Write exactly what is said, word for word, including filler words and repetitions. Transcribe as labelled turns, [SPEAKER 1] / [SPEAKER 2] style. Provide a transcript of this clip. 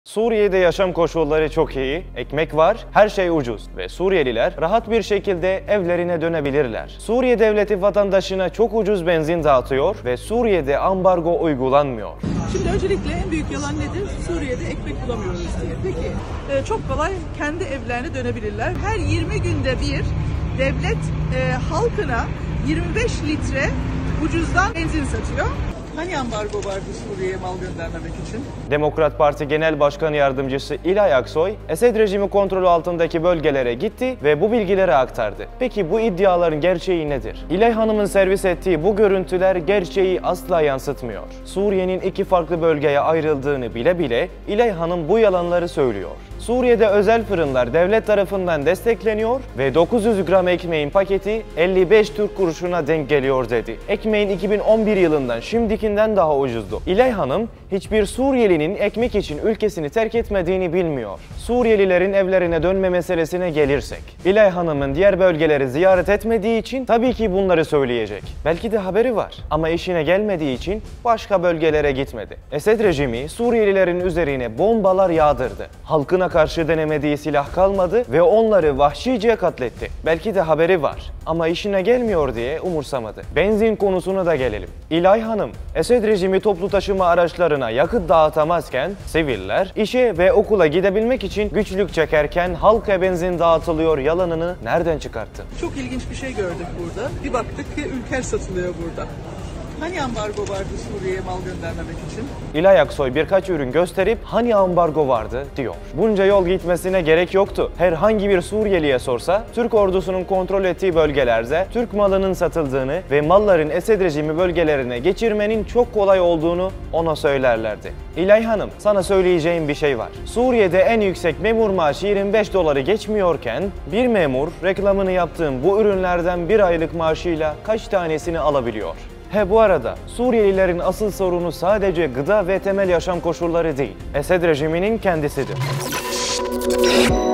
[SPEAKER 1] Suriye'de yaşam koşulları çok iyi, ekmek var, her şey ucuz ve Suriyeliler rahat bir şekilde evlerine dönebilirler. Suriye devleti vatandaşına çok ucuz benzin dağıtıyor ve Suriye'de ambargo uygulanmıyor.
[SPEAKER 2] Şimdi öncelikle en büyük yalan nedir? Suriye'de ekmek bulamıyoruz diye. Peki e, çok kolay kendi evlerine dönebilirler. Her yirmi günde bir devlet e, halkına yirmi beş litre ucuzdan benzin satıyor. Hani ambargo vardı Suriye'ye mal göndermemek için?
[SPEAKER 1] Demokrat Parti Genel Başkan Yardımcısı İlay Aksoy, Esed rejimi kontrolü altındaki bölgelere gitti ve bu bilgileri aktardı. Peki bu iddiaların gerçeği nedir? İlay Hanım'ın servis ettiği bu görüntüler gerçeği asla yansıtmıyor. Suriye'nin iki farklı bölgeye ayrıldığını bile bile İlay Hanım bu yalanları söylüyor. Suriye'de özel fırınlar devlet tarafından destekleniyor ve dokuz yüz gram ekmeğin paketi elli beş Türk kuruşuna denk geliyor dedi. Ekmeğin iki bin on bir yılından şimdikinden daha ucuzdu. İlay Hanım, hiçbir Suriyelinin ekmek için ülkesini terk etmediğini bilmiyor. Suriyelilerin evlerine dönme meselesine gelirsek, İlay Hanım'ın diğer bölgeleri ziyaret etmediği için tabii ki bunları söyleyecek. Belki de haberi var ama işine gelmediği için başka bölgelere gitmedi. Esed rejimi Suriyelilerin üzerine bombalar yağdırdı. Halkına karşı denemediği silah kalmadı ve onları vahşice katletti. Belki de haberi var ama işine gelmiyor diye umursamadı. Benzin konusuna da gelelim. İlay Hanım, Esed rejimi toplu taşıma araçlarına yakıt dağıtamazken siviller işe ve okula gidebilmek için güçlük çekerken halka benzin dağıtılıyor yalanını nereden çıkarttı?
[SPEAKER 2] Çok ilginç bir şey gördük burada. Bir baktık ki ülker satılıyor burada. Hani ambargo vardı Suriye'ye mal göndermemek için?
[SPEAKER 1] İlay Aksoy birkaç ürün gösterip hani ambargo vardı diyor. Bunca yol gitmesine gerek yoktu. Herhangi bir Suriyeliye sorsa Türk ordusunun kontrol ettiği bölgelerde Türk malının satıldığını ve malların Esed rejimi bölgelerine geçirmenin çok kolay olduğunu ona söylerlerdi. İlay Hanım, sana söyleyeceğim bir şey var. Suriye'de en yüksek memur maaşı yirmi beş doları geçmiyorken bir memur reklamını yaptığım bu ürünlerden bir aylık maaşıyla kaç tanesini alabiliyor? He bu arada Suriyelilerin asıl sorunu sadece gıda ve temel yaşam koşulları değil, Esed rejiminin kendisidir.